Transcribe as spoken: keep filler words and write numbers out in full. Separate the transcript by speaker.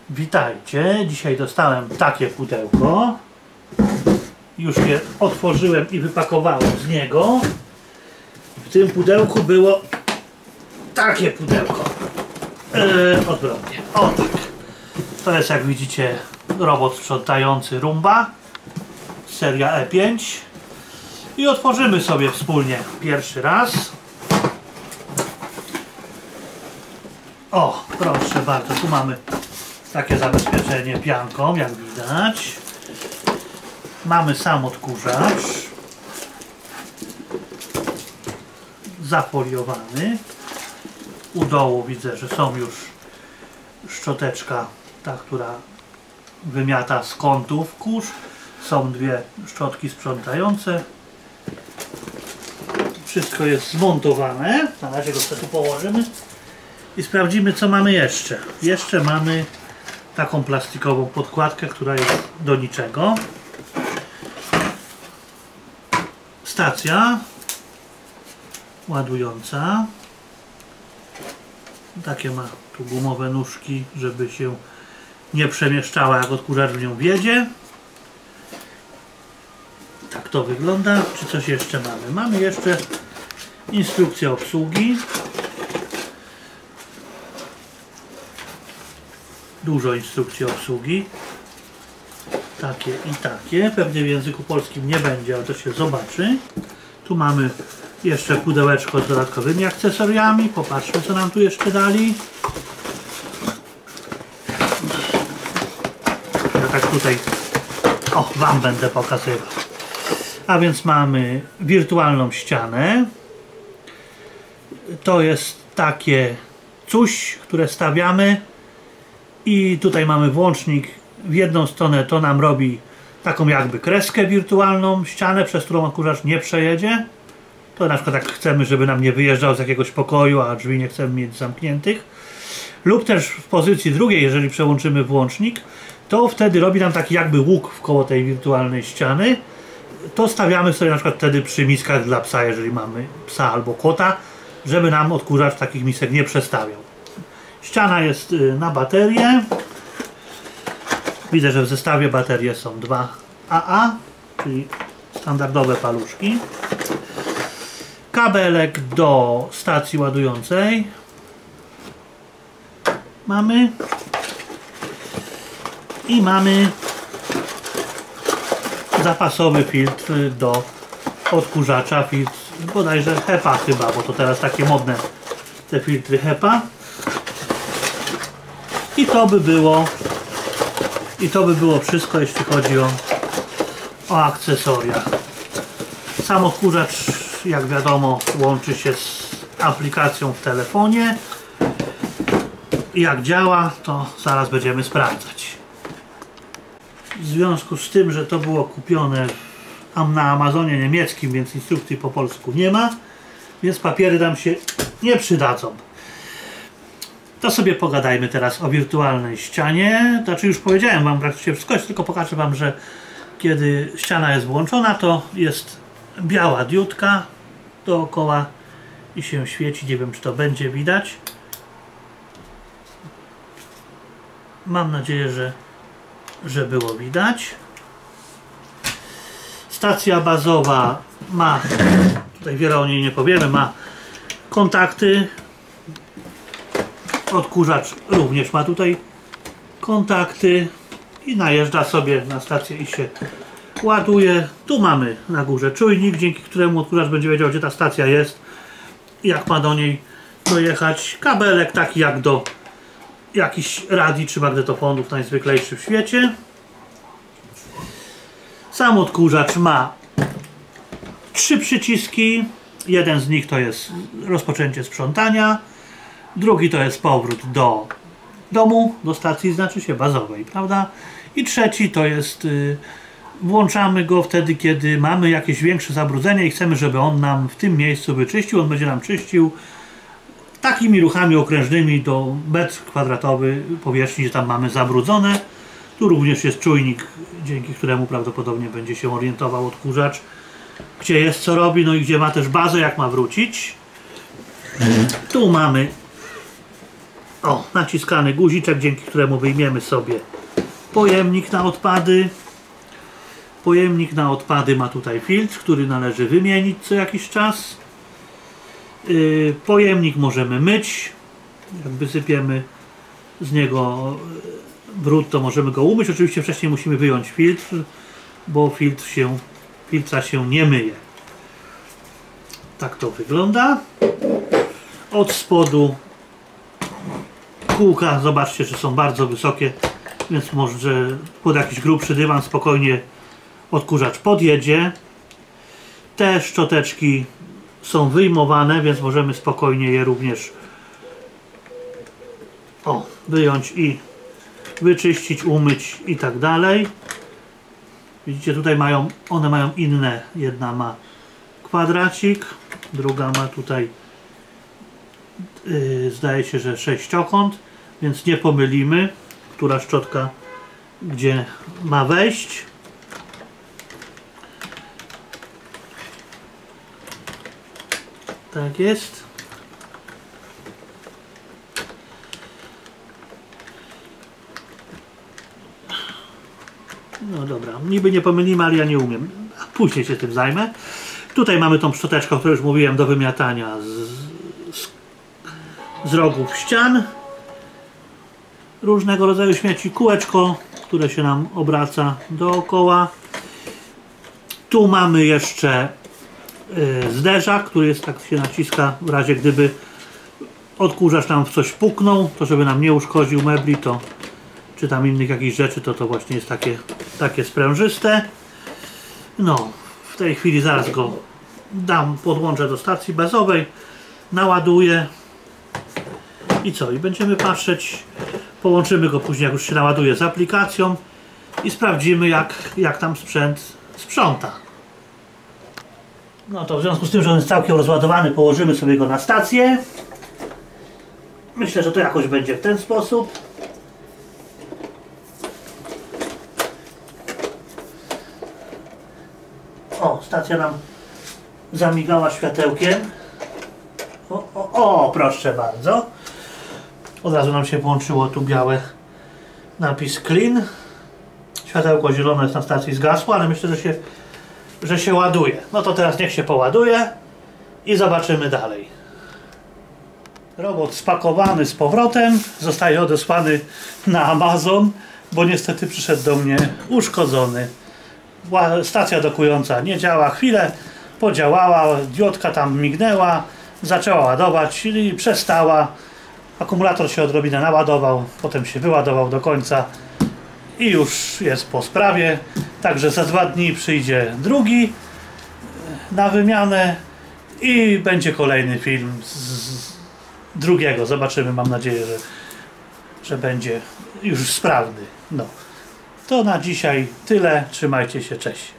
Speaker 1: Witajcie, dzisiaj dostałem takie pudełko. Już je otworzyłem i wypakowałem z niego. W tym pudełku było takie pudełko. Yy, odwrotnie. O tak. To jest, jak widzicie, robot sprzątający Roomba. Seria E pięć. I otworzymy sobie wspólnie pierwszy raz. O, proszę bardzo, tu mamy takie zabezpieczenie pianką, jak widać. Mamy sam odkurzacz zafoliowany. U dołu widzę, że są już szczoteczka, ta, która wymiata z kątów kurz. Są dwie szczotki sprzątające. Wszystko jest zmontowane. Na razie go sobie tu położymy i sprawdzimy, co mamy jeszcze. Jeszcze mamy taką plastikową podkładkę, która jest do niczego. Stacja ładująca. Takie ma tu gumowe nóżki, żeby się nie przemieszczała, jak odkurzacz w nią wjedzie. Tak to wygląda. Czy coś jeszcze mamy? Mamy jeszcze instrukcję obsługi. Dużo instrukcji obsługi. Takie i takie. Pewnie w języku polskim nie będzie, ale to się zobaczy. Tu mamy jeszcze pudełeczko z dodatkowymi akcesoriami. Popatrzmy, co nam tu jeszcze dali. Ja tak tutaj o, wam będę pokazywał. A więc mamy wirtualną ścianę. To jest takie coś, które stawiamy. I tutaj mamy włącznik. W jedną stronę to nam robi taką jakby kreskę wirtualną, ścianę, przez którą odkurzacz nie przejedzie. To na przykład jak chcemy, żeby nam nie wyjeżdżał z jakiegoś pokoju, a drzwi nie chcemy mieć zamkniętych. Lub też w pozycji drugiej, jeżeli przełączymy włącznik, to wtedy robi nam taki jakby łuk wkoło tej wirtualnej ściany. To stawiamy sobie na przykład wtedy przy miskach dla psa, jeżeli mamy psa albo kota, żeby nam odkurzacz takich misek nie przestawiał. Ściana jest na baterię. Widzę, że w zestawie baterie są dwa A A, czyli standardowe paluszki. Kabelek do stacji ładującej mamy. I mamy zapasowy filtr do odkurzacza. Filtr bodajże HEPA chyba, bo to teraz takie modne te filtry HEPA. I to by było i to by było wszystko, jeśli chodzi o, o akcesoria. Sam odkurzacz, jak wiadomo, łączy się z aplikacją w telefonie. Jak działa, to zaraz będziemy sprawdzać. W związku z tym, że to było kupione na Amazonie niemieckim, więc instrukcji po polsku nie ma, więc papiery nam się nie przydadzą. To sobie pogadajmy teraz o wirtualnej ścianie. Znaczy już powiedziałem wam praktycznie wszystko, tylko pokażę wam, że kiedy ściana jest włączona, to jest biała diodka dookoła i się świeci. Nie wiem, czy to będzie widać. Mam nadzieję, że, że było widać. Stacja bazowa ma, tutaj wiele o niej nie powiemy, ma kontakty. Odkurzacz również ma tutaj kontakty i najeżdża sobie na stację i się ładuje. Tu mamy na górze czujnik, dzięki któremu odkurzacz będzie wiedział, gdzie ta stacja jest i jak ma do niej dojechać. Kabelek taki jak do jakichś radii czy magnetofonów, najzwyklejszy w świecie. Sam odkurzacz ma trzy przyciski. Jeden z nich to jest rozpoczęcie sprzątania. Drugi to jest powrót do domu, do stacji, znaczy się bazowej, prawda? I trzeci to jest, yy, włączamy go wtedy, kiedy mamy jakieś większe zabrudzenie i chcemy, żeby on nam w tym miejscu wyczyścił. On będzie nam czyścił takimi ruchami okrężnymi do metr kwadratowy powierzchni, gdzie tam mamy zabrudzone. Tu również jest czujnik, dzięki któremu prawdopodobnie będzie się orientował odkurzacz, gdzie jest, co robi, no i gdzie ma też bazę, jak ma wrócić. Tu mamy O, naciskany guziczek, dzięki któremu wyjmiemy sobie pojemnik na odpady. Pojemnik na odpady ma tutaj filtr, który należy wymienić co jakiś czas. Yy, pojemnik możemy myć. Jak wysypiemy z niego brud, to możemy go umyć. Oczywiście wcześniej musimy wyjąć filtr, bo filtr się, filtra się nie myje. Tak to wygląda. Od spodu kółka, zobaczcie, że są bardzo wysokie, więc może pod jakiś grubszy dywan spokojnie odkurzacz podjedzie. Te szczoteczki są wyjmowane, więc możemy spokojnie je również o, wyjąć i wyczyścić, umyć i tak dalej. Widzicie, tutaj mają, one mają inne. Jedna ma kwadracik, druga ma tutaj yy, zdaje się, że sześciokąt, więc nie pomylimy, która szczotka gdzie ma wejść. Tak jest. No dobra, niby nie pomylimy, ale ja nie umiem. Później się tym zajmę. Tutaj mamy tą szczoteczkę, o której już mówiłem, do wymiatania z, z, z rogów ścian. Różnego rodzaju śmieci, kółeczko, które się nam obraca dookoła. Tu mamy jeszcze y, zderzak, który jest, tak się naciska w razie gdyby odkurzacz nam w coś puknął, to żeby nam nie uszkodził mebli, to czy tam innych jakichś rzeczy, to to właśnie jest takie, takie sprężyste. No, w tej chwili zaraz go dam, podłączę do stacji bazowej, naładuję i co? I będziemy patrzeć, połączymy go później, jak już się naładuje, z aplikacją i sprawdzimy, jak, jak tam sprzęt sprząta. No to w związku z tym, że on jest całkiem rozładowany, położymy sobie go na stację. Myślę, że to jakoś będzie w ten sposób. O, stacja nam zamigała światełkiem. O, o, o, proszę bardzo. Od razu nam się włączyło tu białe napis clean. Światełko zielone jest na stacji, zgasło, ale myślę, że się, że się ładuje. No to teraz niech się poładuje i zobaczymy dalej. Robot spakowany z powrotem, zostaje odesłany na Amazon, bo niestety przyszedł do mnie uszkodzony. Stacja dokująca nie działa, chwilę podziałała, diodka tam mignęła, zaczęła ładować, czyli przestała. Akumulator się odrobinę naładował, potem się wyładował do końca i już jest po sprawie. Także za dwa dni przyjdzie drugi na wymianę i będzie kolejny film z drugiego. Zobaczymy, mam nadzieję, że, że będzie już sprawny. No. To na dzisiaj tyle. Trzymajcie się, cześć.